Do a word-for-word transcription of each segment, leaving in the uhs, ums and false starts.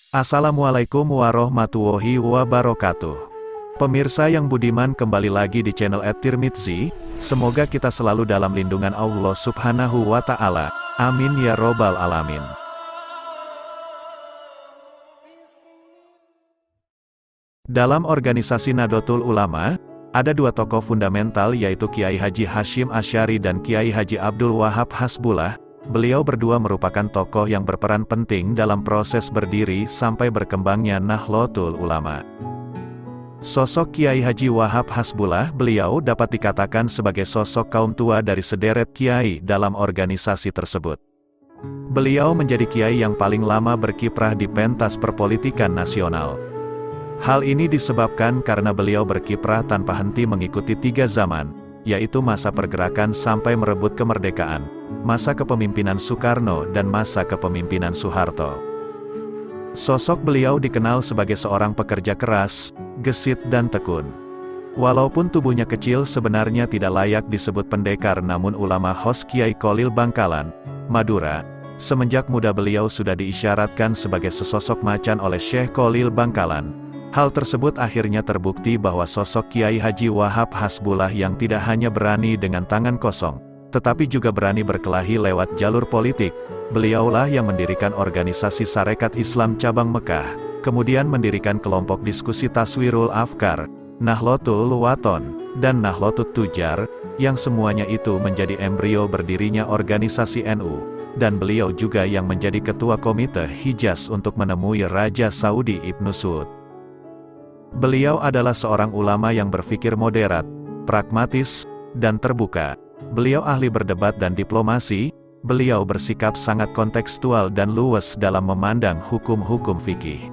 Assalamualaikum warahmatullahi wabarakatuh. Pemirsa yang budiman, kembali lagi di channel at tirmidzi. Semoga kita selalu dalam lindungan Allah subhanahu wa ta'ala. Amin ya robbal alamin. Dalam organisasi Nahdlatul Ulama, ada dua tokoh fundamental, yaitu Kiai Haji Hasyim Asy'ari dan Kiai Haji Abdul Wahab Hasbullah. Beliau berdua merupakan tokoh yang berperan penting dalam proses berdiri sampai berkembangnya Nahdlatul Ulama. Sosok Kiai Haji Wahab Hasbullah, beliau dapat dikatakan sebagai sosok kaum tua dari sederet kiai dalam organisasi tersebut. Beliau menjadi kiai yang paling lama berkiprah di pentas perpolitikan nasional. Hal ini disebabkan karena beliau berkiprah tanpa henti mengikuti tiga zaman, yaitu masa pergerakan sampai merebut kemerdekaan, masa kepemimpinan Soekarno, dan masa kepemimpinan Soeharto. Sosok beliau dikenal sebagai seorang pekerja keras, gesit dan tekun. Walaupun tubuhnya kecil, sebenarnya tidak layak disebut pendekar, namun ulama Hos Kiai Kholil Bangkalan, Madura, semenjak muda beliau sudah diisyaratkan sebagai sesosok macan oleh Syekh Kholil Bangkalan. Hal tersebut akhirnya terbukti bahwa sosok Kiai Haji Wahab Hasbullah yang tidak hanya berani dengan tangan kosong, tetapi juga berani berkelahi lewat jalur politik. Beliaulah yang mendirikan organisasi Sarekat Islam Cabang Mekah, kemudian mendirikan kelompok diskusi Taswirul Afkar, Nahdlatul Wathon, dan Nahdlatul Tujar, yang semuanya itu menjadi embrio berdirinya organisasi N U, dan beliau juga yang menjadi ketua komite Hijaz untuk menemui Raja Saudi Ibnu Saud. Beliau adalah seorang ulama yang berpikir moderat, pragmatis, dan terbuka. Beliau ahli berdebat dan diplomasi. Beliau bersikap sangat kontekstual dan luwes dalam memandang hukum-hukum fikih.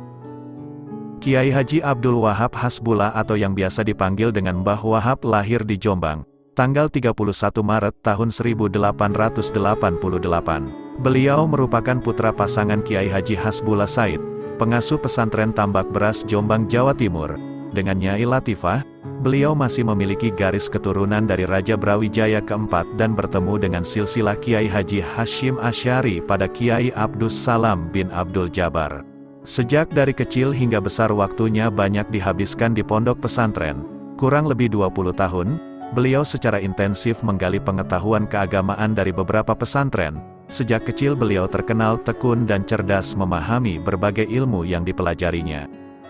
Kiai Haji Abdul Wahab Hasbullah atau yang biasa dipanggil dengan Mbah Wahab lahir di Jombang, tanggal tiga puluh satu Maret tahun seribu delapan ratus delapan puluh delapan. Beliau merupakan putra pasangan Kiai Haji Hasbullah Said, pengasuh pesantren Tambak Beras Jombang, Jawa Timur, dengan Nyai Latifah. Beliau masih memiliki garis keturunan dari Raja Brawijaya keempat dan bertemu dengan silsilah Kiai Haji Hasyim Asy'ari pada Kiai Abdus Salam bin Abdul Jabbar. Sejak dari kecil hingga besar waktunya banyak dihabiskan di pondok pesantren. Kurang lebih dua puluh tahun, beliau secara intensif menggali pengetahuan keagamaan dari beberapa pesantren. Sejak kecil beliau terkenal tekun dan cerdas memahami berbagai ilmu yang dipelajarinya.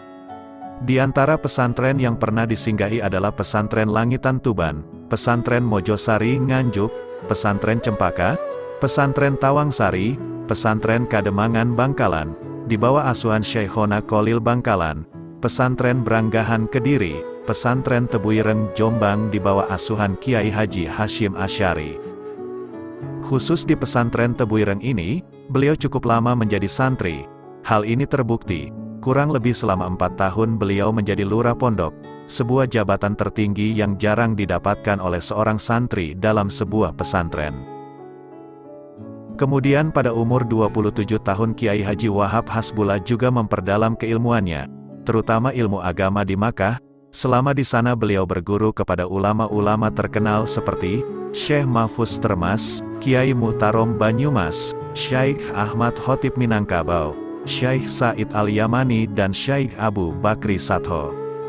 Di antara pesantren yang pernah disinggahi adalah Pesantren Langitan Tuban, Pesantren Mojosari Nganjuk, Pesantren Cempaka, Pesantren Tawangsari, Pesantren Kademangan Bangkalan, di bawah asuhan Syekhona Kholil Bangkalan, Pesantren Branggahan Kediri, Pesantren Tebuireng Jombang di bawah asuhan Kiai Haji Hasyim Asy'ari. Khusus di pesantren Tebuireng ini, beliau cukup lama menjadi santri. Hal ini terbukti. Kurang lebih selama empat tahun beliau menjadi lurah pondok, sebuah jabatan tertinggi yang jarang didapatkan oleh seorang santri dalam sebuah pesantren. Kemudian pada umur dua puluh tujuh tahun Kiai Haji Wahab Hasbullah juga memperdalam keilmuannya, terutama ilmu agama di Makkah. Selama di sana beliau berguru kepada ulama-ulama terkenal seperti Syekh Mahfuz Termas, Kiai Muhtarom Banyumas, Syekh Ahmad Khotib Minangkabau, Syekh Said Al-Yamani, dan Syekh Abu Bakri Satho.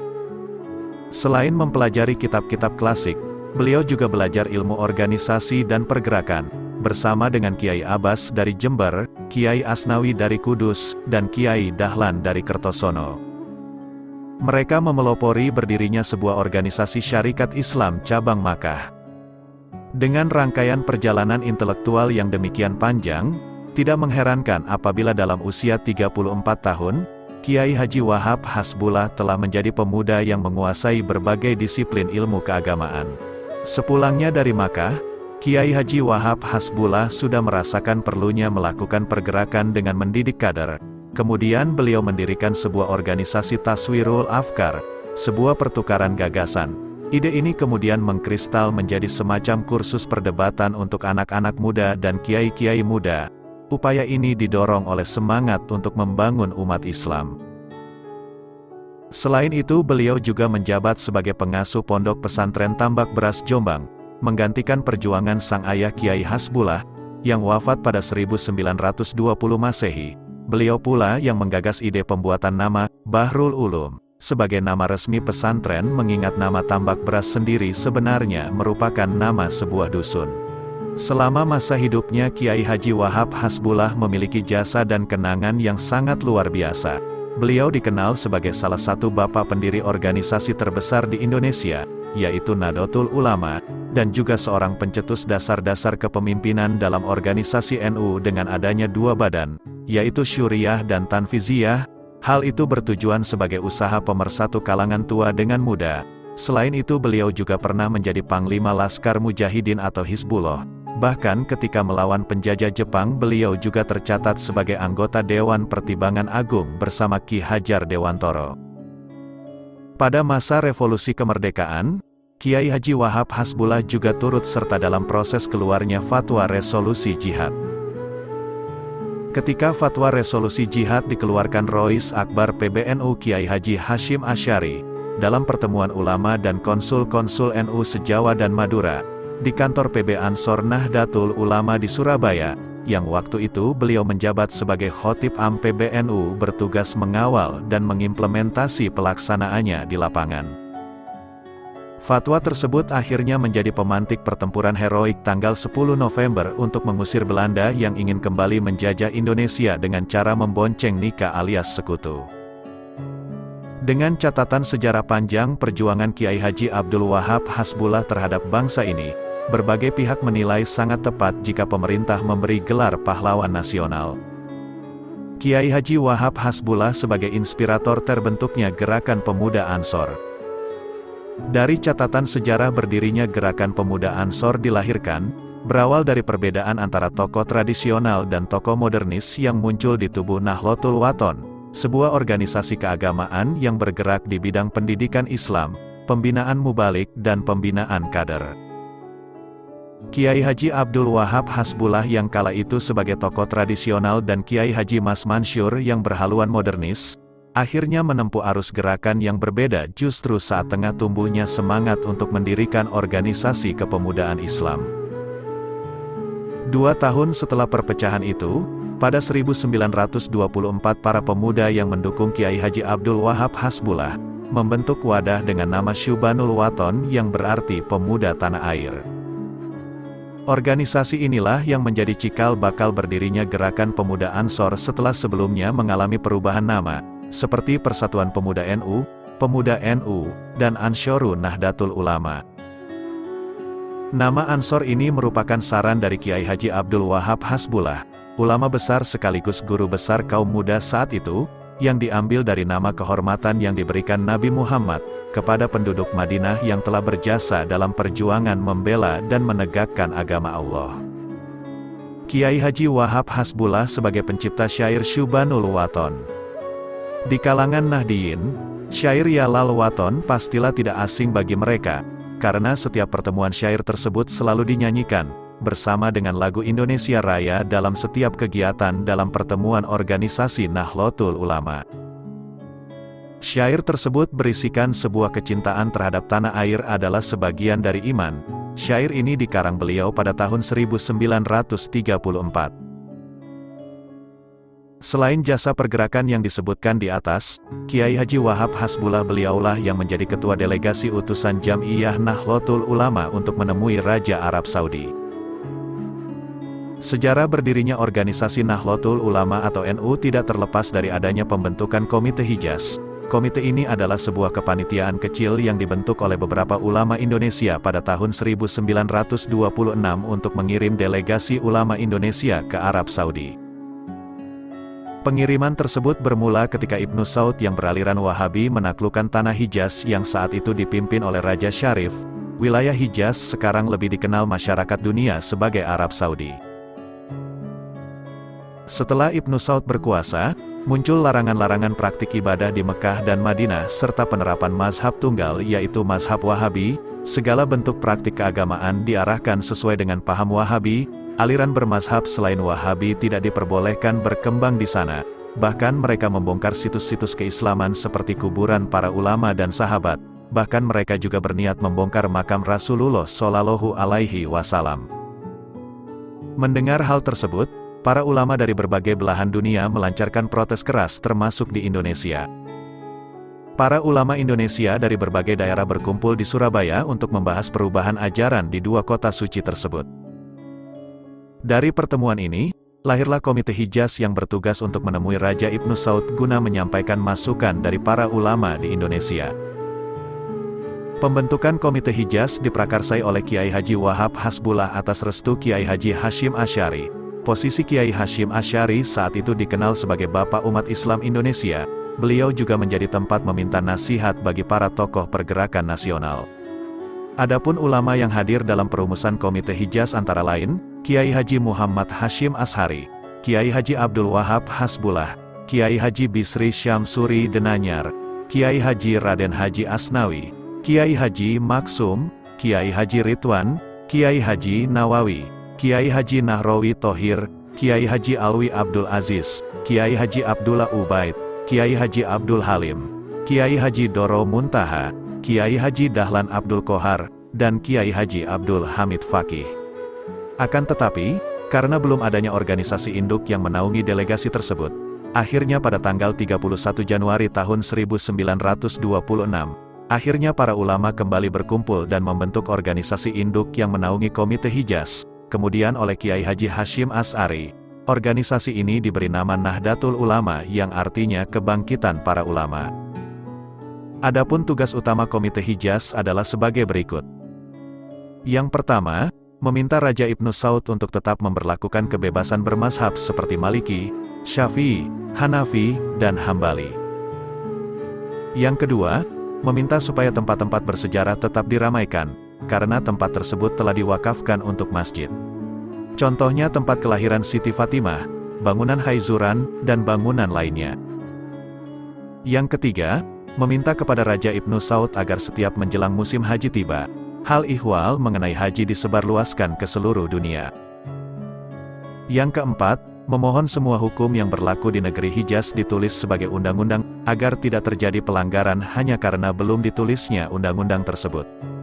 Selain mempelajari kitab-kitab klasik, beliau juga belajar ilmu organisasi dan pergerakan, bersama dengan Kiai Abbas dari Jember, Kiai Asnawi dari Kudus, dan Kiai Dahlan dari Kertosono. Mereka memelopori berdirinya sebuah organisasi Syarikat Islam Cabang Makkah. Dengan rangkaian perjalanan intelektual yang demikian panjang, tidak mengherankan apabila dalam usia tiga puluh empat tahun, Kiai Haji Wahab Hasbullah telah menjadi pemuda yang menguasai berbagai disiplin ilmu keagamaan. Sepulangnya dari Makkah, Kiai Haji Wahab Hasbullah sudah merasakan perlunya melakukan pergerakan dengan mendidik kader. Kemudian beliau mendirikan sebuah organisasi Taswirul Afkar, sebuah pertukaran gagasan. Ide ini kemudian mengkristal menjadi semacam kursus perdebatan untuk anak-anak muda dan kiai-kiai muda. Upaya ini didorong oleh semangat untuk membangun umat Islam. Selain itu beliau juga menjabat sebagai pengasuh pondok pesantren Tambak Beras Jombang, menggantikan perjuangan sang ayah Kiai Hasbullah, yang wafat pada seribu sembilan ratus dua puluh Masehi. Beliau pula yang menggagas ide pembuatan nama Bahrul Ulum sebagai nama resmi pesantren, mengingat nama tambak beras sendiri sebenarnya merupakan nama sebuah dusun. Selama masa hidupnya, Kiai Haji Wahab Hasbullah memiliki jasa dan kenangan yang sangat luar biasa. Beliau dikenal sebagai salah satu bapak pendiri organisasi terbesar di Indonesia, yaitu Nahdlatul Ulama, dan juga seorang pencetus dasar-dasar kepemimpinan dalam organisasi N U dengan adanya dua badan, yaitu Syuriah dan Tanfiziyah. Hal itu bertujuan sebagai usaha pemersatu kalangan tua dengan muda. Selain itu, beliau juga pernah menjadi Panglima Laskar Mujahidin atau Hizbullah. Bahkan ketika melawan penjajah Jepang, beliau juga tercatat sebagai anggota Dewan Pertimbangan Agung bersama Ki Hajar Dewantoro. Pada masa revolusi kemerdekaan, Kiai Haji Wahab Hasbullah juga turut serta dalam proses keluarnya fatwa resolusi jihad. Ketika fatwa resolusi jihad dikeluarkan Rois Akbar P B N U Kiai Haji Hashim Asyari, dalam pertemuan ulama dan konsul-konsul N U se-Jawa dan Madura, di kantor P B Ansor Nahdlatul Ulama di Surabaya, yang waktu itu beliau menjabat sebagai Khotib Am P B N U, bertugas mengawal dan mengimplementasi pelaksanaannya di lapangan. Fatwa tersebut akhirnya menjadi pemantik pertempuran heroik tanggal sepuluh November untuk mengusir Belanda yang ingin kembali menjajah Indonesia dengan cara membonceng Nika alias sekutu. Dengan catatan sejarah panjang perjuangan Kiai Haji Abdul Wahab Hasbullah terhadap bangsa ini, berbagai pihak menilai sangat tepat jika pemerintah memberi gelar pahlawan nasional Kiai Haji Wahab Hasbullah sebagai inspirator terbentuknya Gerakan Pemuda Ansor. Dari catatan sejarah berdirinya Gerakan Pemuda Ansor dilahirkan, berawal dari perbedaan antara tokoh tradisional dan tokoh modernis yang muncul di tubuh Nahdlatul Wathon, sebuah organisasi keagamaan yang bergerak di bidang pendidikan Islam, pembinaan mubalik dan pembinaan kader. Kiai Haji Abdul Wahab Hasbullah yang kala itu sebagai tokoh tradisional dan Kiai Haji Mas Mansyur yang berhaluan modernis, akhirnya menempuh arus gerakan yang berbeda justru saat tengah tumbuhnya semangat untuk mendirikan organisasi kepemudaan Islam. Dua tahun setelah perpecahan itu, pada seribu sembilan ratus dua puluh empat para pemuda yang mendukung Kiai Haji Abdul Wahab Hasbullah, membentuk wadah dengan nama Syubanul Wathon yang berarti pemuda tanah air. Organisasi inilah yang menjadi cikal bakal berdirinya Gerakan Pemuda Ansor setelah sebelumnya mengalami perubahan nama, seperti Persatuan Pemuda N U, Pemuda N U, dan Ansyorun Nahdlatul Ulama. Nama Ansor ini merupakan saran dari Kiai Haji Abdul Wahab Hasbullah, ulama besar sekaligus guru besar kaum muda saat itu, yang diambil dari nama kehormatan yang diberikan Nabi Muhammad kepada penduduk Madinah yang telah berjasa dalam perjuangan membela dan menegakkan agama Allah. Kiai Haji Wahab Hasbullah sebagai pencipta syair Syubanul Wathon. Di kalangan Nahdiyin, syair Ya Lal Wathon pastilah tidak asing bagi mereka, karena setiap pertemuan syair tersebut selalu dinyanyikan, bersama dengan lagu Indonesia Raya dalam setiap kegiatan dalam pertemuan organisasi Nahdlatul Ulama. Syair tersebut berisikan sebuah kecintaan terhadap tanah air adalah sebagian dari iman. Syair ini dikarang beliau pada tahun seribu sembilan ratus tiga puluh empat. Selain jasa pergerakan yang disebutkan di atas, Kiai Haji Wahab Hasbullah beliaulah yang menjadi ketua delegasi utusan Jam'iyah Nahdlatul Ulama untuk menemui Raja Arab Saudi. Sejarah berdirinya organisasi Nahdlatul Ulama atau N U tidak terlepas dari adanya pembentukan Komite Hijaz. Komite ini adalah sebuah kepanitiaan kecil yang dibentuk oleh beberapa ulama Indonesia pada tahun seribu sembilan ratus dua puluh enam untuk mengirim delegasi ulama Indonesia ke Arab Saudi. Pengiriman tersebut bermula ketika Ibnu Saud yang beraliran Wahabi menaklukkan tanah Hijaz yang saat itu dipimpin oleh Raja Syarif. Wilayah Hijaz sekarang lebih dikenal masyarakat dunia sebagai Arab Saudi. Setelah Ibnu Saud berkuasa, muncul larangan-larangan praktik ibadah di Mekah dan Madinah serta penerapan mazhab tunggal yaitu mazhab Wahabi. Segala bentuk praktik keagamaan diarahkan sesuai dengan paham Wahabi. Aliran bermazhab selain Wahabi tidak diperbolehkan berkembang di sana. Bahkan mereka membongkar situs-situs keislaman seperti kuburan para ulama dan sahabat. Bahkan mereka juga berniat membongkar makam Rasulullah Shallallahu Alaihi Wasallam. Mendengar hal tersebut, para ulama dari berbagai belahan dunia melancarkan protes keras termasuk di Indonesia. Para ulama Indonesia dari berbagai daerah berkumpul di Surabaya untuk membahas perubahan ajaran di dua kota suci tersebut. Dari pertemuan ini, lahirlah Komite Hijaz yang bertugas untuk menemui Raja Ibnu Saud guna menyampaikan masukan dari para ulama di Indonesia. Pembentukan Komite Hijaz diprakarsai oleh Kiai Haji Wahab Hasbullah atas restu Kiai Haji Hasyim Asy'ari. Posisi Kiai Hasyim Asy'ari saat itu dikenal sebagai Bapak Umat Islam Indonesia. Beliau juga menjadi tempat meminta nasihat bagi para tokoh pergerakan nasional. Adapun ulama yang hadir dalam perumusan Komite Hijaz antara lain, Kiai Haji Muhammad Hasyim Ashari, Kiai Haji Abdul Wahab Hasbullah, Kiai Haji Bisri Syamsuri Denanyar, Kiai Haji Raden Haji Asnawi, Kiai Haji Maksum, Kiai Haji Ridwan, Kiai Haji Nawawi, Kiai Haji Nahrawi Thohir, Kiai Haji Alwi Abdul Aziz, Kiai Haji Abdullah Ubaid, Kiai Haji Abdul Halim, Kiai Haji Doro Muntaha, Kiai Haji Dahlan Abdul Kohar, dan Kiai Haji Abdul Hamid Fakih. Akan tetapi, karena belum adanya organisasi induk yang menaungi delegasi tersebut, akhirnya pada tanggal tiga puluh satu Januari tahun seribu sembilan ratus dua puluh enam, akhirnya para ulama kembali berkumpul dan membentuk organisasi induk yang menaungi Komite Hijaz, kemudian oleh Kiai Haji Hasyim Asy'ari. Organisasi ini diberi nama Nahdlatul Ulama yang artinya kebangkitan para ulama. Adapun tugas utama Komite Hijaz adalah sebagai berikut. Yang pertama, meminta Raja Ibnu Saud untuk tetap memberlakukan kebebasan bermazhab seperti Maliki, Syafi'i, Hanafi, dan Hambali. Yang kedua, meminta supaya tempat-tempat bersejarah tetap diramaikan, karena tempat tersebut telah diwakafkan untuk masjid. Contohnya tempat kelahiran Siti Fatimah, bangunan Haizuran, dan bangunan lainnya. Yang ketiga, meminta kepada Raja Ibnu Saud agar setiap menjelang musim haji tiba, hal ihwal mengenai haji disebarluaskan ke seluruh dunia. Yang keempat, memohon semua hukum yang berlaku di negeri Hijaz ditulis sebagai undang-undang, agar tidak terjadi pelanggaran hanya karena belum ditulisnya undang-undang tersebut.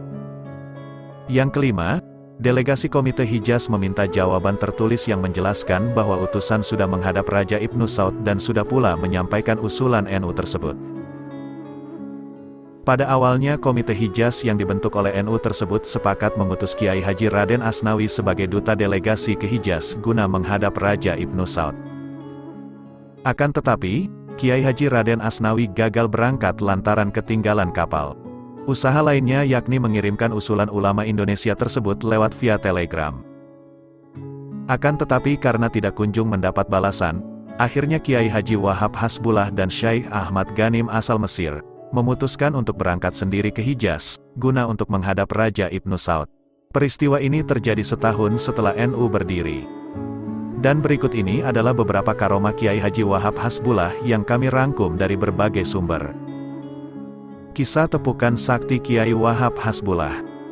Yang kelima, delegasi Komite Hijaz meminta jawaban tertulis yang menjelaskan bahwa utusan sudah menghadap Raja Ibnu Saud dan sudah pula menyampaikan usulan N U tersebut. Pada awalnya Komite Hijaz yang dibentuk oleh N U tersebut sepakat mengutus Kiai Haji Raden Asnawi sebagai duta delegasi ke Hijaz guna menghadap Raja Ibnu Saud. Akan tetapi, Kiai Haji Raden Asnawi gagal berangkat lantaran ketinggalan kapal. Usaha lainnya yakni mengirimkan usulan ulama Indonesia tersebut lewat via telegram. Akan tetapi karena tidak kunjung mendapat balasan, akhirnya Kiai Haji Wahab Hasbullah dan Syaikh Ahmad Ghanim asal Mesir, memutuskan untuk berangkat sendiri ke Hijaz, guna untuk menghadap Raja Ibnu Saud. Peristiwa ini terjadi setahun setelah N U berdiri. Dan berikut ini adalah beberapa karomah Kiai Haji Wahab Hasbullah yang kami rangkum dari berbagai sumber. Kisah tepukan sakti Kiai Wahab Hasbullah.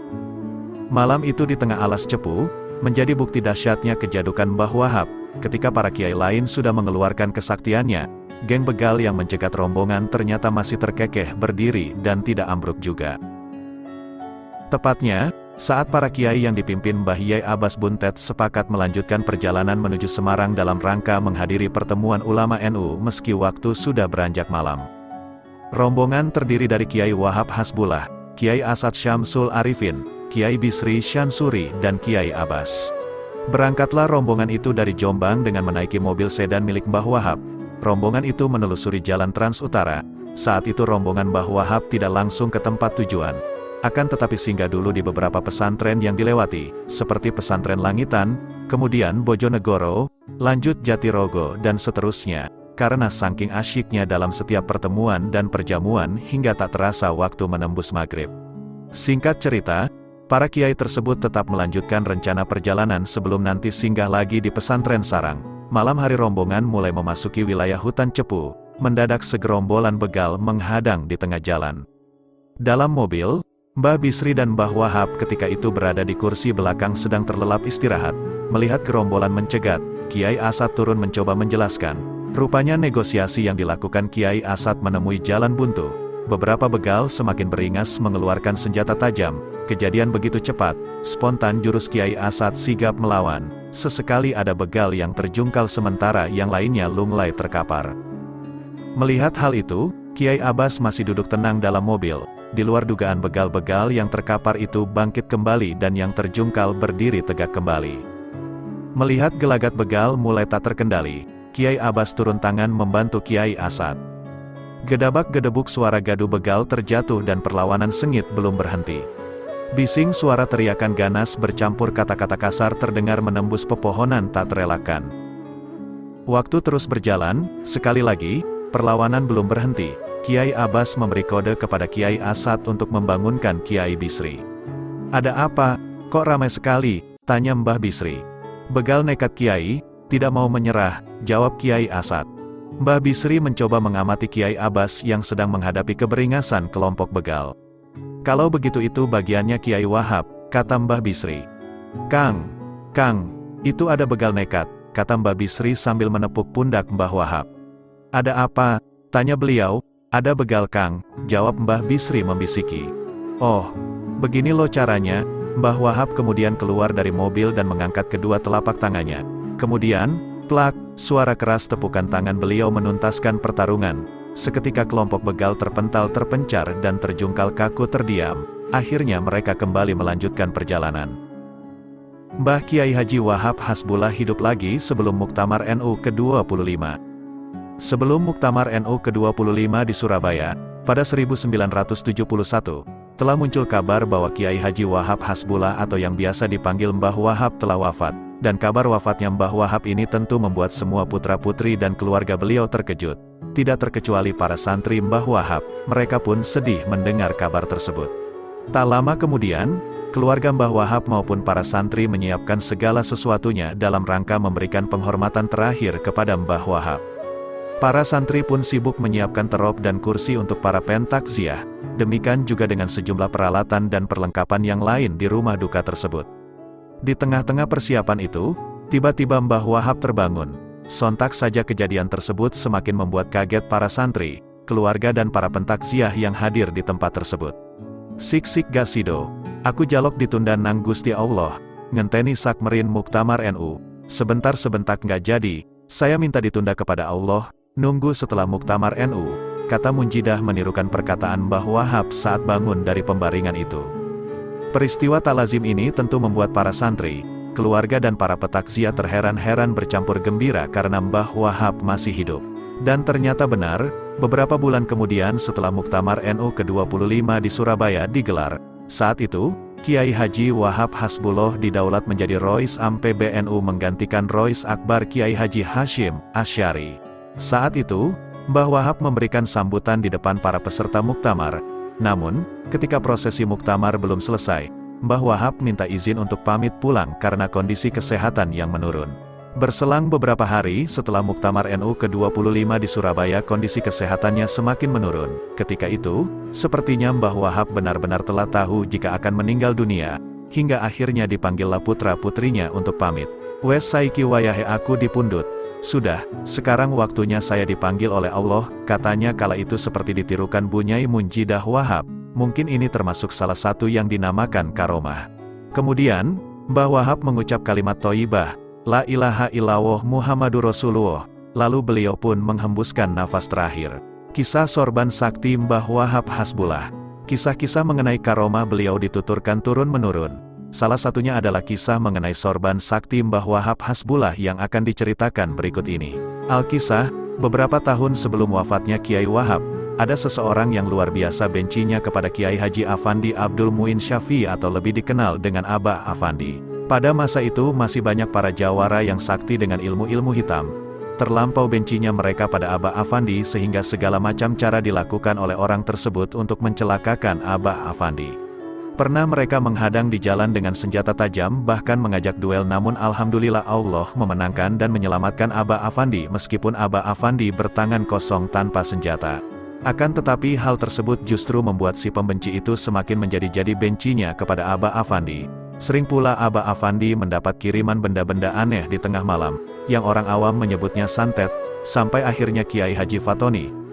Malam itu di tengah alas cepu, menjadi bukti dahsyatnya kejadukan Mbah Wahab, ketika para kiai lain sudah mengeluarkan kesaktiannya, geng begal yang mencegat rombongan ternyata masih terkekeh berdiri dan tidak ambruk juga. Tepatnya, saat para kiai yang dipimpin Mbah Yai Abbas Buntet sepakat melanjutkan perjalanan menuju Semarang dalam rangka menghadiri pertemuan ulama N U meski waktu sudah beranjak malam. Rombongan terdiri dari Kiai Wahab Hasbullah, Kiai Asad Syamsul Arifin, Kiai Bisri Syansuri, dan Kiai Abbas. Berangkatlah rombongan itu dari Jombang dengan menaiki mobil sedan milik Mbah Wahab. Rombongan itu menelusuri jalan Trans Utara. Saat itu rombongan Mbah Wahab tidak langsung ke tempat tujuan, akan tetapi singgah dulu di beberapa pesantren yang dilewati, seperti pesantren Langitan, kemudian Bojonegoro, lanjut Jatirogo, dan seterusnya. Karena saking asyiknya dalam setiap pertemuan dan perjamuan hingga tak terasa waktu menembus maghrib. Singkat cerita, para kiai tersebut tetap melanjutkan rencana perjalanan sebelum nanti singgah lagi di pesantren sarang. Malam hari rombongan mulai memasuki wilayah hutan cepu, mendadak segerombolan begal menghadang di tengah jalan. Dalam mobil, Mbah Bisri dan Mbah Wahab ketika itu berada di kursi belakang sedang terlelap istirahat. Melihat gerombolan mencegat, Kiai Asad turun mencoba menjelaskan. Rupanya negosiasi yang dilakukan Kiai Asad menemui jalan buntu. beberapa begal semakin beringas mengeluarkan senjata tajam. Kejadian begitu cepat, spontan jurus Kiai Asad sigap melawan. Sesekali ada begal yang terjungkal sementara yang lainnya lunglai terkapar. Melihat hal itu, Kiai Abbas masih duduk tenang dalam mobil. Di luar dugaan begal-begal yang terkapar itu bangkit kembali dan yang terjungkal berdiri tegak kembali. Melihat gelagat begal mulai tak terkendali, Kiai Abbas turun tangan membantu Kiai Asad. Gedabak-gedebuk suara gaduh begal terjatuh dan perlawanan sengit belum berhenti. Bising suara teriakan ganas bercampur kata-kata kasar terdengar menembus pepohonan tak terelakkan. Waktu terus berjalan, sekali lagi, perlawanan belum berhenti. Kiai Abbas memberi kode kepada Kiai Asad untuk membangunkan Kiai Bisri. "Ada apa? Kok ramai sekali?" tanya Mbah Bisri. "Begal nekat Kiai, tidak mau menyerah," jawab Kiai Asad. Mbah Bisri mencoba mengamati Kiai Abbas yang sedang menghadapi keberingasan kelompok begal. "Kalau begitu itu bagiannya Kiai Wahab," kata Mbah Bisri. "Kang, Kang, itu ada begal nekat," kata Mbah Bisri sambil menepuk pundak Mbah Wahab. "Ada apa?" tanya beliau. "Ada begal Kang," jawab Mbah Bisri membisiki. "Oh, begini loh caranya." Mbah Wahab kemudian keluar dari mobil dan mengangkat kedua telapak tangannya. Kemudian, plak, suara keras tepukan tangan beliau menuntaskan pertarungan. Seketika kelompok begal terpental terpencar dan terjungkal kaku terdiam. Akhirnya mereka kembali melanjutkan perjalanan. Mbah Kiai Haji Wahab Hasbullah hidup lagi sebelum Muktamar N U ke dua puluh lima. Sebelum Muktamar N U ke dua puluh lima di Surabaya, pada seribu sembilan ratus tujuh puluh satu, telah muncul kabar bahwa Kiai Haji Wahab Hasbullah atau yang biasa dipanggil Mbah Wahab telah wafat, dan kabar wafatnya Mbah Wahab ini tentu membuat semua putra-putri dan keluarga beliau terkejut. Tidak terkecuali para santri Mbah Wahab, mereka pun sedih mendengar kabar tersebut. Tak lama kemudian, keluarga Mbah Wahab maupun para santri menyiapkan segala sesuatunya dalam rangka memberikan penghormatan terakhir kepada Mbah Wahab. Para santri pun sibuk menyiapkan terop dan kursi untuk para pentakziah, demikian juga dengan sejumlah peralatan dan perlengkapan yang lain di rumah duka tersebut. Di tengah-tengah persiapan itu, tiba-tiba Mbah Wahab terbangun. Sontak saja kejadian tersebut semakin membuat kaget para santri, keluarga dan para pentakziah yang hadir di tempat tersebut. "Sik-sik gasido, aku jalok ditunda nang Gusti Allah, ngenteni sakmerin Muktamar N U, sebentar-sebentar nggak jadi, saya minta ditunda kepada Allah, nunggu setelah Muktamar N U," kata Munjidah menirukan perkataan Mbah Wahab saat bangun dari pembaringan itu. Peristiwa tak lazim ini tentu membuat para santri, keluarga dan para petakziah terheran-heran bercampur gembira karena Mbah Wahab masih hidup. Dan ternyata benar, beberapa bulan kemudian setelah Muktamar N U ke dua puluh lima di Surabaya digelar, saat itu, Kiai Haji Wahab Hasbullah didaulat menjadi Rois Am P B N U menggantikan Rois Akbar Kiai Haji Hashim Asy'ari. Saat itu, Mbah Wahab memberikan sambutan di depan para peserta Muktamar. Namun, ketika prosesi Muktamar belum selesai, Mbah Wahab minta izin untuk pamit pulang karena kondisi kesehatan yang menurun. Berselang beberapa hari setelah Muktamar N U ke dua puluh lima di Surabaya, kondisi kesehatannya semakin menurun. Ketika itu, sepertinya Mbah Wahab benar-benar telah tahu jika akan meninggal dunia, hingga akhirnya dipanggillah putra-putrinya untuk pamit. "Wes saiki wayahe aku dipundhut. Sudah, sekarang waktunya saya dipanggil oleh Allah," katanya kala itu seperti ditirukan Bunyai Munjidah Wahab. Mungkin ini termasuk salah satu yang dinamakan karomah. Kemudian, Mbah Wahab mengucap kalimat thayyibah, "La ilaha illallah Muhammadur Rasulullah." Lalu beliau pun menghembuskan nafas terakhir. Kisah sorban sakti Mbah Wahab Hasbullah. Kisah-kisah mengenai karomah beliau dituturkan turun-menurun. Salah satunya adalah kisah mengenai sorban sakti Mbah Wahab Hasbullah yang akan diceritakan berikut ini. Alkisah, beberapa tahun sebelum wafatnya Kiai Wahab, ada seseorang yang luar biasa bencinya kepada Kiai Haji Afandi Abdul Muin Syafi'i atau lebih dikenal dengan Abah Afandi. Pada masa itu masih banyak para jawara yang sakti dengan ilmu-ilmu hitam. Terlampau bencinya mereka pada Abah Afandi sehingga segala macam cara dilakukan oleh orang tersebut untuk mencelakakan Abah Afandi. Pernah mereka menghadang di jalan dengan senjata tajam, bahkan mengajak duel, namun alhamdulillah Allah memenangkan dan menyelamatkan Abah Afandi meskipun Abah Afandi bertangan kosong tanpa senjata. Akan tetapi hal tersebut justru membuat si pembenci itu semakin menjadi-jadi bencinya kepada Abah Afandi. Sering pula Abah Afandi mendapat kiriman benda-benda aneh di tengah malam, yang orang awam menyebutnya santet, sampai akhirnya Kiai Haji Fatoni,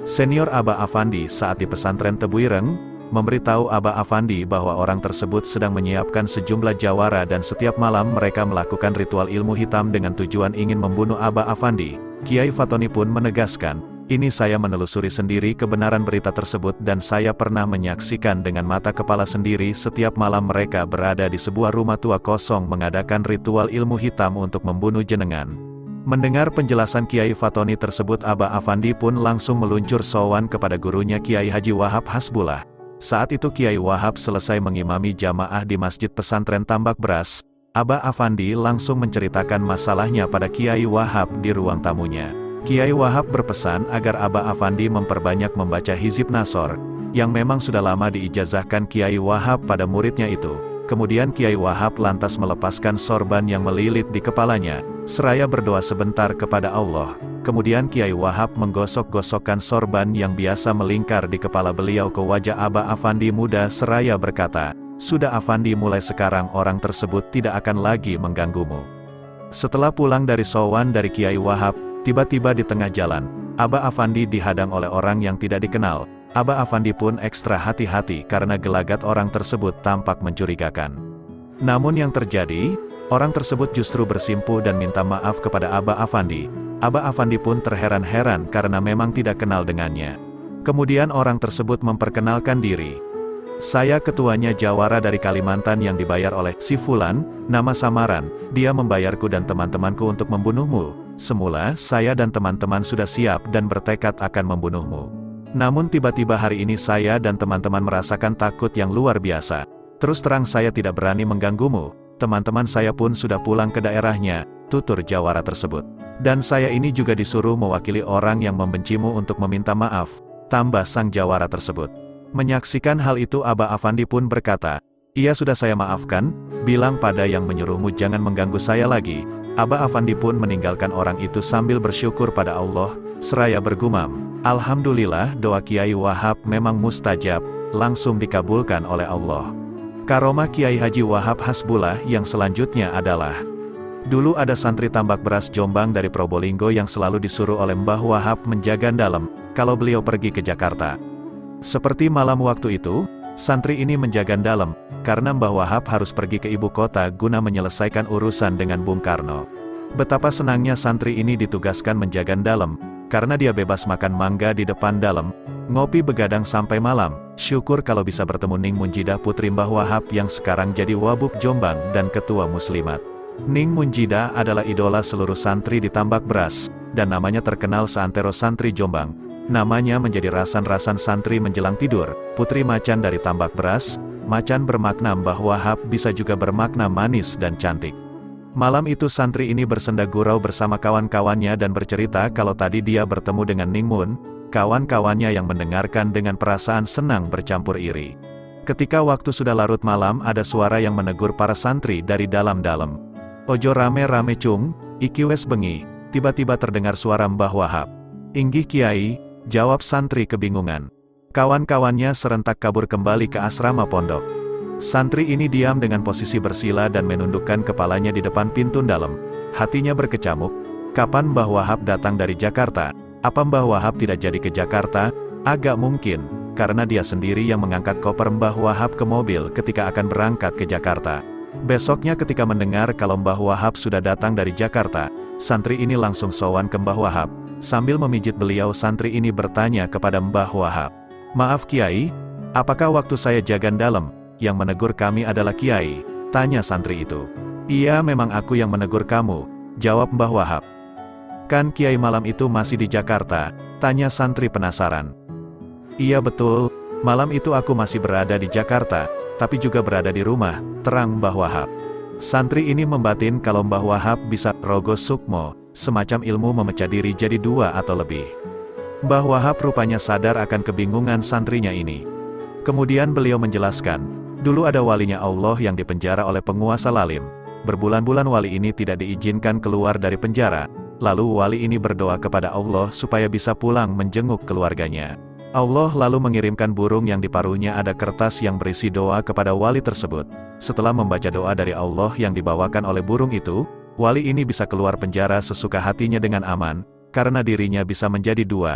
Senior Aba Afandi saat di pesantren Tebuireng, memberitahu Aba Afandi bahwa orang tersebut sedang menyiapkan sejumlah jawara dan setiap malam mereka melakukan ritual ilmu hitam dengan tujuan ingin membunuh Aba Afandi. Kiai Fatoni pun menegaskan, ini saya menelusuri sendiri kebenaran berita tersebut dan saya pernah menyaksikan dengan mata kepala sendiri setiap malam mereka berada di sebuah rumah tua kosong mengadakan ritual ilmu hitam untuk membunuh jenengan. Mendengar penjelasan Kiai Fatoni tersebut, Aba Afandi pun langsung meluncur sowan kepada gurunya Kiai Haji Wahab Hasbullah. Saat itu Kiai Wahab selesai mengimami jamaah di Masjid Pesantren Tambak Beras. Aba Afandi langsung menceritakan masalahnya pada Kiai Wahab di ruang tamunya. Kiai Wahab berpesan agar Aba Afandi memperbanyak membaca Hizib Nasor, yang memang sudah lama diijazahkan Kiai Wahab pada muridnya itu. Kemudian Kiai Wahab lantas melepaskan sorban yang melilit di kepalanya, seraya berdoa sebentar kepada Allah. Kemudian Kiai Wahab menggosok-gosokkan sorban yang biasa melingkar di kepala beliau ke wajah Aba Afandi muda seraya berkata, "Sudah Afandi, mulai sekarang orang tersebut tidak akan lagi mengganggumu." Setelah pulang dari sowan dari Kiai Wahab, tiba-tiba di tengah jalan, Aba Afandi dihadang oleh orang yang tidak dikenal. Aba Afandi pun ekstra hati-hati karena gelagat orang tersebut tampak mencurigakan. Namun yang terjadi, orang tersebut justru bersimpuh dan minta maaf kepada Aba Afandi. Aba Afandi pun terheran-heran karena memang tidak kenal dengannya. Kemudian orang tersebut memperkenalkan diri. "Saya ketuanya jawara dari Kalimantan yang dibayar oleh si Fulan, nama samaran, dia membayarku dan teman-temanku untuk membunuhmu. Semula, saya dan teman-teman sudah siap dan bertekad akan membunuhmu. Namun tiba-tiba hari ini saya dan teman-teman merasakan takut yang luar biasa. Terus terang saya tidak berani mengganggumu, teman-teman saya pun sudah pulang ke daerahnya," tutur jawara tersebut. "Dan saya ini juga disuruh mewakili orang yang membencimu untuk meminta maaf," tambah sang jawara tersebut. Menyaksikan hal itu Aba Afandi pun berkata, "Iya sudah saya maafkan, bilang pada yang menyuruhmu jangan mengganggu saya lagi." Aba Afandi pun meninggalkan orang itu sambil bersyukur pada Allah, seraya bergumam, "Alhamdulillah, doa Kiai Wahab memang mustajab, langsung dikabulkan oleh Allah." Karomah Kiai Haji Wahab Hasbullah yang selanjutnya adalah, dulu ada santri Tambak Beras Jombang dari Probolinggo yang selalu disuruh oleh Mbah Wahab menjaga dalam, kalau beliau pergi ke Jakarta. Seperti malam waktu itu, santri ini menjaga dalam, karena Mbah Wahab harus pergi ke ibu kota guna menyelesaikan urusan dengan Bung Karno. Betapa senangnya santri ini ditugaskan menjaga dalam, karena dia bebas makan mangga di depan dalam, ngopi begadang sampai malam. Syukur kalau bisa bertemu Ning Munjidah putri Mbah Wahab yang sekarang jadi Wabub Jombang dan ketua Muslimat. Ning Munjidah adalah idola seluruh santri di Tambak Beras, dan namanya terkenal seantero santri Jombang. Namanya menjadi rasan-rasan santri menjelang tidur. Putri macan dari Tambak Beras, macan bermakna Mbah Wahab bisa juga bermakna manis dan cantik. Malam itu santri ini bersenda gurau bersama kawan-kawannya dan bercerita kalau tadi dia bertemu dengan Ning Mun. Kawan-kawannya yang mendengarkan dengan perasaan senang bercampur iri. Ketika waktu sudah larut malam, ada suara yang menegur para santri dari dalam-dalam. "Ojo rame-rame cung, iki wes bengi." Tiba-tiba terdengar suara Mbah Wahab. "Inggih Kiai," jawab santri kebingungan. Kawan-kawannya serentak kabur kembali ke asrama pondok. Santri ini diam dengan posisi bersila dan menundukkan kepalanya di depan pintu dalam. Hatinya berkecamuk, kapan Mbah Wahab datang dari Jakarta? Apa Mbah Wahab tidak jadi ke Jakarta? Agak mungkin, karena dia sendiri yang mengangkat koper Mbah Wahab ke mobil ketika akan berangkat ke Jakarta. Besoknya ketika mendengar kalau Mbah Wahab sudah datang dari Jakarta, santri ini langsung sowan ke Mbah Wahab. Sambil memijit beliau, santri ini bertanya kepada Mbah Wahab, "Maaf Kiai, apakah waktu saya jaga dalam, yang menegur kami adalah Kiai?" tanya santri itu. "Iya memang aku yang menegur kamu," jawab Mbah Wahab. "Kan Kiai malam itu masih di Jakarta?" tanya santri penasaran. "Iya betul, malam itu aku masih berada di Jakarta, tapi juga berada di rumah," terang Mbah Wahab. Santri ini membatin kalau Mbah Wahab bisa rogo sukmo, semacam ilmu memecah diri jadi dua atau lebih. Mbah Wahab rupanya sadar akan kebingungan santrinya ini. Kemudian beliau menjelaskan, dulu ada walinya Allah yang dipenjara oleh penguasa lalim. Berbulan-bulan wali ini tidak diizinkan keluar dari penjara. Lalu wali ini berdoa kepada Allah supaya bisa pulang menjenguk keluarganya. Allah lalu mengirimkan burung yang di paruhnya ada kertas yang berisi doa kepada wali tersebut. Setelah membaca doa dari Allah yang dibawakan oleh burung itu, wali ini bisa keluar penjara sesuka hatinya dengan aman, karena dirinya bisa menjadi dua.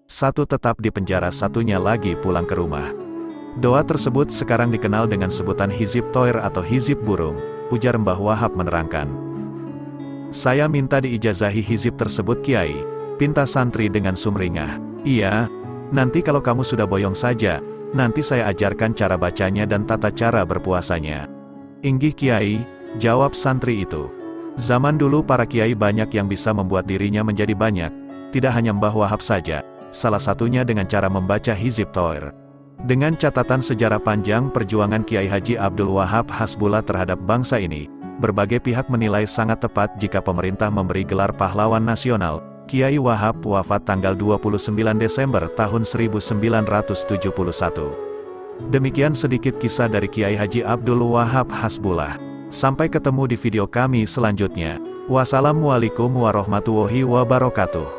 satu tetap di penjara, satunya lagi pulang ke rumah. Doa tersebut sekarang dikenal dengan sebutan Hizib Toir atau Hizib Burung, ujar Mbah Wahab menerangkan. Saya minta diijazahi hizib tersebut Kiai, pinta santri dengan sumringah. Iya, nanti kalau kamu sudah boyong saja, nanti saya ajarkan cara bacanya dan tata cara berpuasanya. Inggih Kiai, jawab santri itu. Zaman dulu para kiai banyak yang bisa membuat dirinya menjadi banyak, tidak hanya Mbah Wahab saja, salah satunya dengan cara membaca Hizib Toir. Dengan catatan sejarah panjang perjuangan Kiai Haji Abdul Wahab Hasbullah terhadap bangsa ini, berbagai pihak menilai sangat tepat jika pemerintah memberi gelar pahlawan nasional. Kiai Wahab wafat tanggal dua puluh sembilan Desember tahun seribu sembilan ratus tujuh puluh satu. Demikian sedikit kisah dari Kiai Haji Abdul Wahab Hasbullah. Sampai ketemu di video kami selanjutnya. Wassalamualaikum warahmatullahi wabarakatuh.